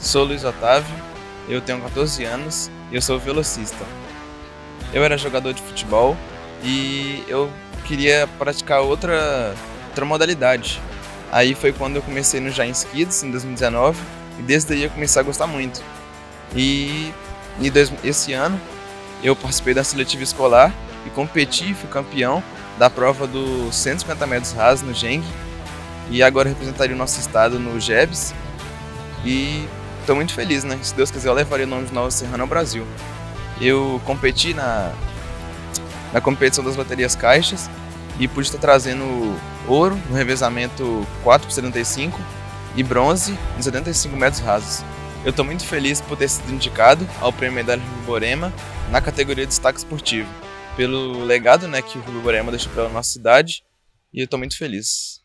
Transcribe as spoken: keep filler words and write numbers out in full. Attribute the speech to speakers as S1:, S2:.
S1: Sou Luiz Otávio, eu tenho quatorze anos e eu sou velocista. Eu era jogador de futebol e eu queria praticar outra, outra modalidade. Aí foi quando eu comecei no Giants Kids, em dois mil e dezenove, e desde aí eu comecei a gostar muito. E em dois, esse ano eu participei da seletiva escolar e competi e fui campeão da prova dos cento e cinquenta metros rasos no Geng. E agora representaria o nosso estado no Jebs. E estou muito feliz, né? Se Deus quiser, eu levaria o nome de Nova Serrana ao Brasil. Eu competi na, na competição das loterias caixas e pude estar trazendo ouro no revezamento quatro por setenta e cinco e bronze nos setenta e cinco metros rasos. Eu estou muito feliz por ter sido indicado ao Prêmio Medalha Rui Borema na categoria de destaque esportivo, pelo legado, né, que o Rui Borema deixou pela nossa cidade, e eu estou muito feliz.